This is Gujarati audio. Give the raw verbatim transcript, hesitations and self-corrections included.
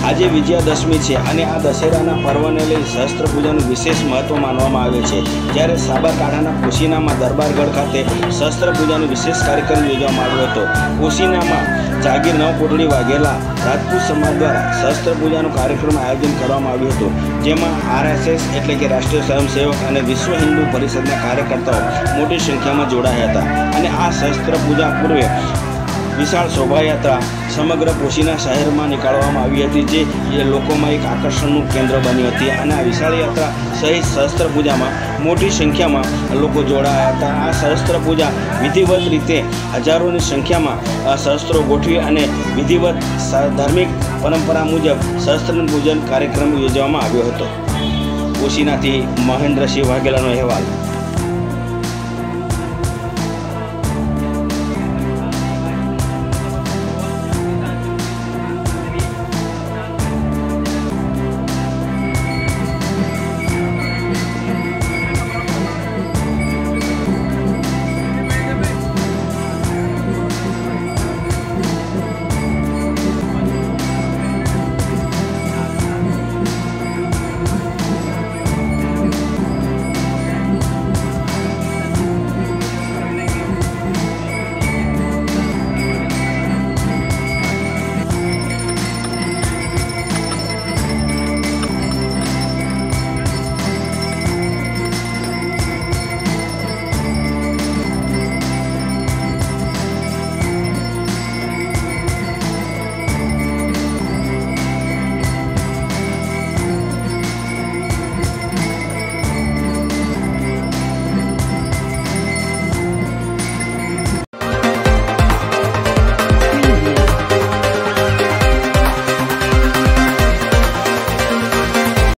આજે વિજયાદશમી છે અને આ દશેરાના પર્વને લઈ શસ્ત્ર પૂજાનું વિશેષ મહત્ત્વ માનવામાં આવે છે। જ્યારે સાબરકાંઠાના પોશીનામાં દરબારગઢ ખાતે શસ્ત્ર પૂજાનો વિશેષ કાર્યક્રમ યોજવામાં આવ્યો હતો। પોશીનામાં જાગીર નવ કોટડી વાઘેલા રાજપૂત સમાજ દ્વારા શસ્ત્ર પૂજાનો કાર્યક્રમ આયોજન કરવામાં આવ્યું હતું, જેમાં આરએસએસ એટલે કે રાષ્ટ્રીય સ્વયંસેવક અને વિશ્વ હિન્દુ પરિષદના કાર્યકર્તાઓ મોટી સંખ્યામાં જોડાયા હતા અને આ શસ્ત્ર પૂજા પૂર્વે વિશાળ શોભાયાત્રા સમગ્ર પોશીના શહેરમાં નીકાળવામાં આવી હતી, જે લોકોમાં એક આકર્ષણનું કેન્દ્ર બની હતી અને આ વિશાળ યાત્રા સહિત શસ્ત્ર પૂજામાં મોટી સંખ્યામાં લોકો જોડાયા હતા। આ શસ્ત્ર પૂજા વિધિવત રીતે હજારોની સંખ્યામાં શસ્ત્રો ગોઠવી અને વિધિવત ધાર્મિક પરંપરા મુજબ શસ્ત્ર પૂજન કાર્યક્રમ યોજવામાં આવ્યો હતો। પોશીનાથી મહેન્દ્રસિંહ વાઘેલાનો અહેવાલ।